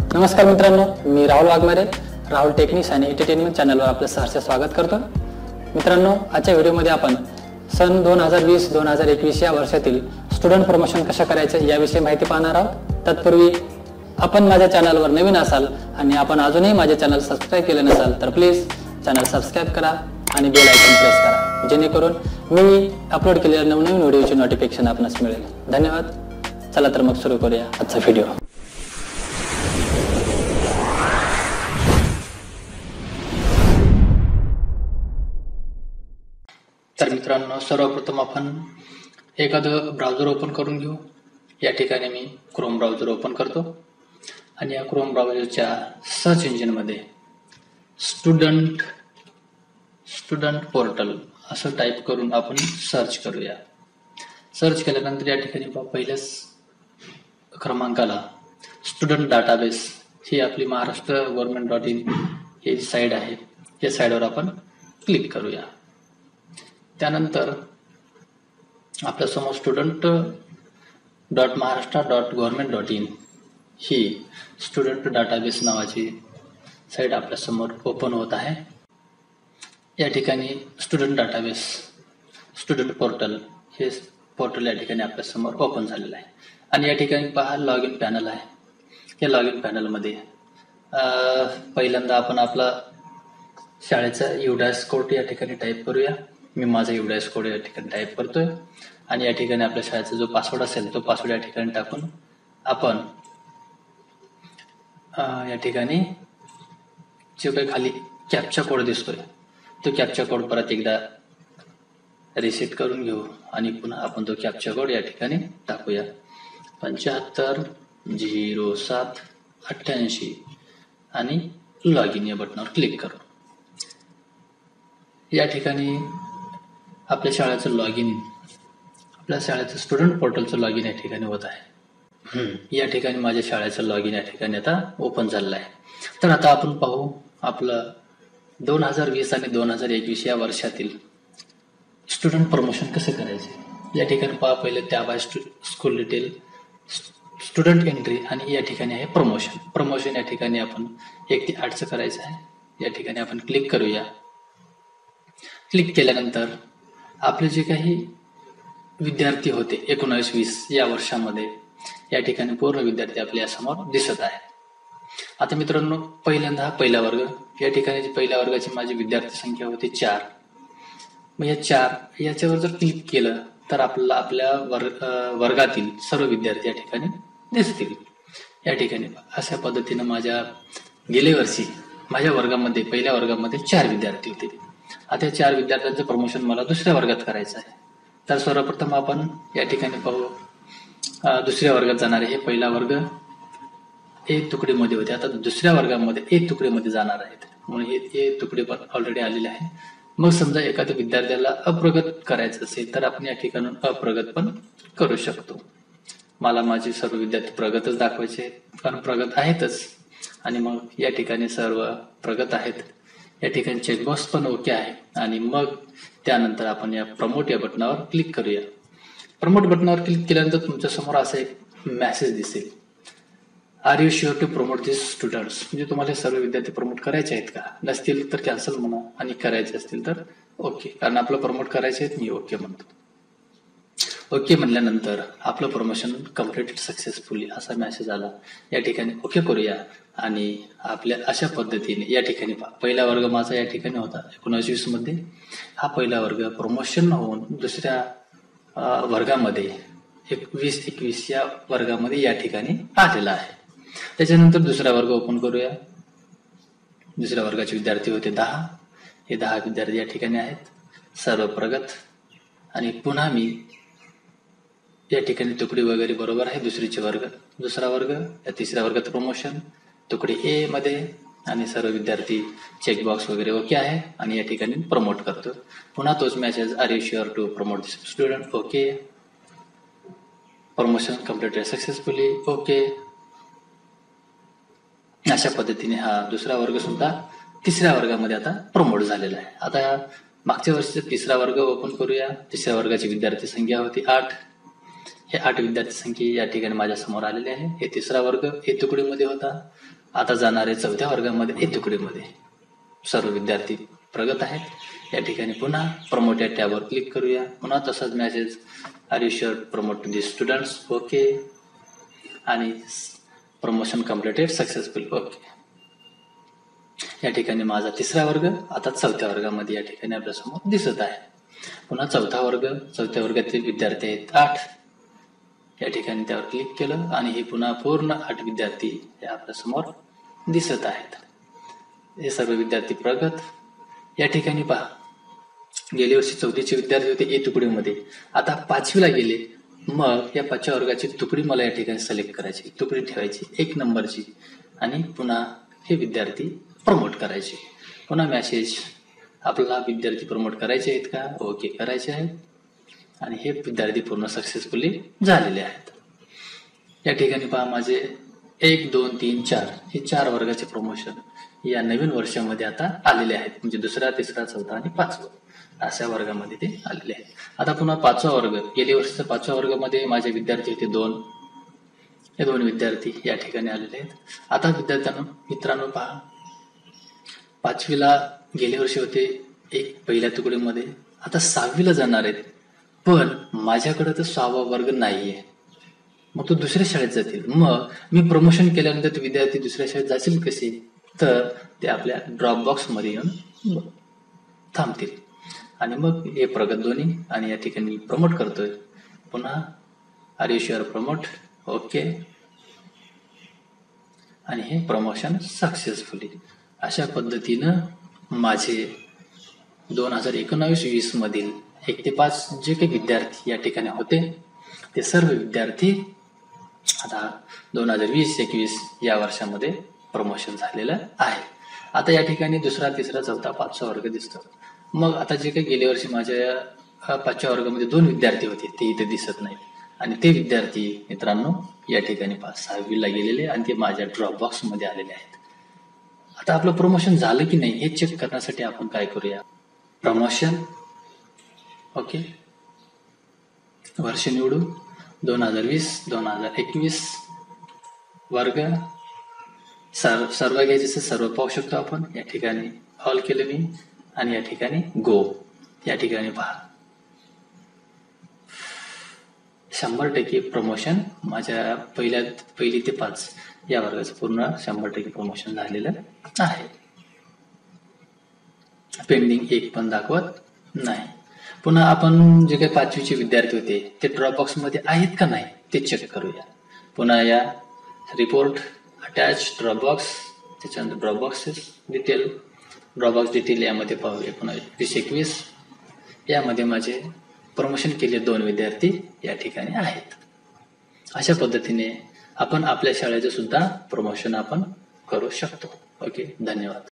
नमस्कार मित्रांनो, मी राहुल वाघमारे, राहुल टेक्निक्स आणि एंटरटेनमेंट चॅनलवर आपलं सहर्ष स्वागत करतो. मित्रांनो, आजच्या व्हिडिओमध्ये आपण सन 2020-2021 या वर्षातील स्टुडंट प्रमोशन कसं करायचं याविषयी माहिती पाहणार आहोत. तत्पूर्वी आपण माझ्या चॅनलवर नवीन असाल आणि आपण अजूनही माझे चॅनल सबस्क्राईब केले नसाल तर प्लीज चॅनल सबस्क्राईब करा आणि बेल आयकॉन प्रेस करा, जेणेकरून मी अपलोड केलेल्या नवनवीन व्हिडिओचे नोटिफिकेशन आपणास मिळेल. धन्यवाद. चला तर मग सुरू करूया आजचा व्हिडिओ. तर मित्रांनो, सर्वप्रथम आपण एखादं ब्राउझर ओपन करून घेऊ. या ठिकाणी मी क्रोम ब्राउझर ओपन करतो आणि या क्रोम ब्राउझरच्या सर्च इंजिनमध्ये स्टुडंट पोर्टल असं टाईप करून आपण सर्च करूया. सर्च केल्यानंतर या ठिकाणी पहिल्याच क्रमांकाला स्टुडंट डाटाबेस ही आपली महाराष्ट्र गव्हर्नमेंट.in ही साईड आहे. या साईडवर आपण क्लिक करूया. त्यानंतर आपल्यासमोर student.महाराष्ट्र.gov.in ही स्टुडंट डाटाबेस नावाची साईट आपल्यासमोर ओपन होत आहे. या ठिकाणी स्टुडंट डाटाबेस स्टुडंट पोर्टल हे पोर्टल या ठिकाणी आपल्यासमोर ओपन झालेलं आहे. आणि या ठिकाणी पहा लॉग इन पॅनल आहे. या लॉग इन पॅनलमध्ये पहिल्यांदा आपण आपला शाळेचा युडास कोड या ठिकाणी टाईप करूया. मी माझा युडास कोड या ठिकाणी टाईप करतोय आणि या ठिकाणी आपल्या शाळेचा जो पासवर्ड असेल तो पासवर्ड या ठिकाणी टाकून आपण या ठिकाणी जो काही खाली कॅप्चा कोड दिसतोय तो कॅप्चा कोड परत एकदा रिसेट करून घेऊ आणि पुन्हा आपण तो कॅप्चा कोड या ठिकाणी टाकूया. 750788 आणि लॉग इन या बटनावर क्लिक करू. या ठिकाणी आपल्या शाळेचं लॉग इन, आपल्या शाळेचं स्टुडंट पोर्टलचं लॉग इन या ठिकाणी होत आहे. या ठिकाणी माझ्या शाळेचं लॉग इन या ठिकाणी आता ओपन झालेलं आहे. तर आता आपण पाहू आपलं 2020 आणि 2021 या वर्षातील स्टुडंट प्रमोशन कसं करायचे. या ठिकाणी पहा पहिले टॅब आहे स्कूल डिटेल, स्टुडंट एंट्री आणि या ठिकाणी आहे प्रमोशन या ठिकाणी आपण 1 ते 8चं करायचं आहे. या ठिकाणी आपण क्लिक करूया. क्लिक केल्यानंतर आपले जे काही विद्यार्थी होते 19-20 या वर्षामध्ये या ठिकाणी पूर्ण विद्यार्थी आपल्या समोर दिसत आहे. आता मित्रांनो, पहिल्यांदा हा पहिला वर्ग. या ठिकाणी पहिल्या वर्गाची माझी विद्यार्थी संख्या होती 4. मग या 4 याच्यावर जर क्लिक केलं तर आपल्याला आपल्या वर्गातील सर्व विद्यार्थी या ठिकाणी दिसतील. या ठिकाणी अशा पद्धतीनं गेल्या वर्षी माझ्या वर्गामध्ये पहिल्या वर्गामध्ये 4 विद्यार्थी होते. आता या 4 विद्यार्थ्यांचं प्रमोशन मला दुसऱ्या वर्गात करायचं आहे. तर सर्वप्रथम आपण या ठिकाणी पाहू दुसऱ्या वर्गात जाणारे हे पहिला वर्ग A तुकडीमध्ये होते. आता दुसऱ्या वर्गामध्ये A तुकडीमध्ये जाणार आहेत म्हणून हे A तुकडे पण ऑलरेडी आलेले आहे. मग समजा एखाद्या विद्यार्थ्याला अप्रगत करायचं असेल तर आपण या ठिकाणून अप्रगत पण करू शकतो. मला माझे सर्व विद्यार्थी प्रगतच दाखवायचे कारण प्रगत आहेतच आणि मग या ठिकाणी सर्व प्रगत आहेत. या ठिकाणी चेकबॉक्स पण ओके आहे आणि मग त्यानंतर आपण या प्रमोट या बटनावर क्लिक करूया. प्रमोट बटनावर क्लिक केल्यानंतर तुमच्या समोर असा एक मेसेज दिसेल, are you sure to promote this students. म्हणजे तुम्हाला सर्व विद्यार्थी प्रमोट करायचे आहेत का? नसतील तर कॅन्सल म्हणा आणि करायचे असतील तर ओके, कारण आपलं प्रमोट करायचे आहेत. मी ओके म्हणतो. ओके म्हणल्यानंतर आपलं प्रमोशन कम्प्लीटेड सक्सेसफुली असा मेसेज आला. या ठिकाणी ओके करूया आणि आपल्या अशा पद्धतीने या ठिकाणी पहिला वर्ग माझा या ठिकाणी होता 19-20 मध्ये. हा पहिला वर्ग प्रमोशन होऊन दुसऱ्या वर्गामध्ये 20-21 या वर्गामध्ये या ठिकाणी आलेला आहे. त्याच्यानंतर दुसरा वर्ग ओपन करूया. दुसऱ्या वर्गाचे विद्यार्थी होते 10. हे 10 विद्यार्थी या ठिकाणी आहेत, सर्व प्रगत. आणि पुन्हा मी या ठिकाणी तुकडी वगैरे बरोबर आहे. दुसरा वर्ग या तिसऱ्या वर्गात प्रमोशन तुकडी A मध्ये आणि सर्व विद्यार्थी चेकबॉक्स वगैरे ओके आहे आणि या ठिकाणी प्रमोट करतो. पुन्हा तोच message, are you sure to promote this student. Okay. Promotion completed successfully. Okay. अशा पद्धतीने हा दुसरा वर्ग सुद्धा तिसऱ्या वर्गामध्ये आता प्रमोट झालेला आहे. आता मागच्या वर्षीचा तिसरा वर्ग ओपन करूया. तिसऱ्या वर्गाची विद्यार्थी संख्या होती 8. हे 8 विद्यार्थी संख्या या ठिकाणी माझ्या समोर आलेले आहे. हे तिसरा वर्ग ए तुकडीमध्ये होता. आता जाणारे 4थ्या वर्गामध्ये ए तुकडीमध्ये. सर्व विद्यार्थी प्रगत आहेत. या ठिकाणी पुन्हा प्रमोट या टॅबवर क्लिक करूया. पुन्हा तसाच message, are you sure promote to the students, okay, आणि प्रमोशन कम्प्लिटेड सक्सेसफुल, ओके. या ठिकाणी माझा 3रा वर्ग आता 4थ्या वर्गामध्ये या ठिकाणी आपल्यासमोर दिसत आहे. पुन्हा 4था वर्ग, 4थ्या वर्गातील विद्यार्थी आहेत 8. या ठिकाणी त्यावर क्लिक केलं आणि हे पुन्हा पूर्ण 8 विद्यार्थी हे आपल्यासमोर दिसत आहेत. हे सर्व विद्यार्थी प्रगत. या ठिकाणी पहा, गेल्या वर्षी 4थीचे विद्यार्थी होते ए तुकडीमध्ये, आता 5वीला गेले. मग या 5व्या वर्गाची तुकडी मला या ठिकाणी सिलेक्ट करायची, तुकडी ठेवायची 1 नंबरची आणि पुन्हा हे विद्यार्थी प्रमोट करायचे. पुन्हा मेसेज, आपल्याला विद्यार्थी प्रमोट करायचे आहेत का, ओके करायचे आहेत, आणि हे विद्यार्थी पूर्ण सक्सेसफुली झालेले आहेत. या ठिकाणी पहा, माझे 1, 2, 3, 4 हे 4 वर्गाचे प्रमोशन या नवीन वर्षामध्ये आता आलेले आहेत. म्हणजे 2रा, 3रा, 4था आणि 5वा अशा वर्गामध्ये ते आलेले आहेत. आता पुन्हा 5वा वर्ग, गेल्या वर्षीच्या 5व्या वर्गामध्ये माझे विद्यार्थी होते 2. हे 2 विद्यार्थी या ठिकाणी आलेले आहेत. आता मित्रांनो पहा, 5वीला गेल्या वर्षी होते 1 पहिल्या तुकडीमध्ये, आता 6वीला जाणार आहेत. पण माझ्याकडे तर 6वा वर्ग नाहीये, मग तो दुसऱ्या शाळेत जातील. मग मी प्रमोशन केल्यानंतर ते विद्यार्थी दुसऱ्या शाळेत जातील कसे, तर ते आपल्या ड्रॉप बॉक्स मध्ये येऊन थांबतील. आणि मग हे प्रगत दोन्ही, आणि या ठिकाणी प्रमोट करतोय. पुन्हा are you sure promote, okay, आणि हे प्रमोशन सक्सेसफुली. अशा पद्धतीनं माझे 2019-20 मधील 1 ते 5 जे काही विद्यार्थी या ठिकाणी होते, ते सर्व विद्यार्थी आता 2020-21 या वर्षामध्ये प्रमोशन झालेलं आहे. आता या ठिकाणी 2रा, 3रा, 4था, 5वा वर्ग दिसतो. मग आता जे काही गेल्या वर्षी माझ्या 5व्या वर्गामध्ये 2 विद्यार्थी होते ते इथे दिसत नाहीत, आणि ते विद्यार्थी मित्रांनो या ठिकाणी 6वीला गेलेले आणि ते माझ्या ड्रॉप बॉक्स मध्ये आलेले आहेत. आता आपलं प्रमोशन झालं की नाही हे चेक करण्यासाठी आपण काय करूया, प्रमोशन, ओके, वर्ष निवडू, 2020-2021 वर्ग, सर्व घ्यायचे सर्व पाहू शकतो आपण. या ठिकाणी ऑल केलं मी, आणि या ठिकाणी गो. या ठिकाणी पहा, 100% प्रमोशन माझ्या पहिली ते 5 या वर्गाचं पूर्ण 100% प्रमोशन झालेलं आहे. पेंडिंग 1 पण दाखवत नाही. पुन्हा आपण जे काही 5वीचे विद्यार्थी होते ते ड्रॉप बॉक्स मध्ये आहेत का नाही ते चेक करूया. पुन्हा या रिपोर्ट, अटॅच ड्रॉप बॉक्स, त्याच्यानंतर ड्रॉप बॉक्स डिटेल यामध्ये पाहूया. पुन्हा 20-21 यामध्ये माझे प्रमोशन केले 2 विद्यार्थी या ठिकाणी आहेत. अशा पद्धतीने आपण आपल्या शाळेचं सुद्धा प्रमोशन आपण करू शकतो. ओके, धन्यवाद.